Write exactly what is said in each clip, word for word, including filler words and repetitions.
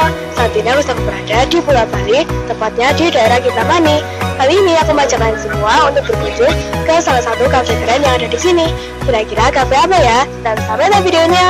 semua, saat ini aku sedang berada di Pulau Bali, tepatnya di daerah Kintamani. Kali ini aku mengajak kalian semua untuk berkunjung ke salah satu kafe keren yang ada di sini. Kira-kira kafe apa ya? Dan sampai lihat videonya.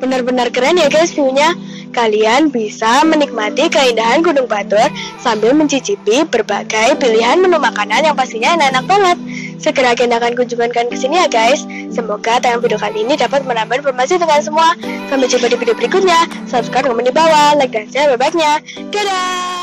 Benar-benar keren ya guys view-nya. Kalian bisa menikmati keindahan Gunung Batur sambil mencicipi berbagai pilihan menu makanan yang pastinya enak-enak banget. Segera agendakan kunjungan ke sini ya guys. Semoga tayangan video kali ini dapat menambah informasi dengan semua. Sampai jumpa di video berikutnya. Subscribe, komen di bawah, like dan share, bye-bye-nya. Dadah!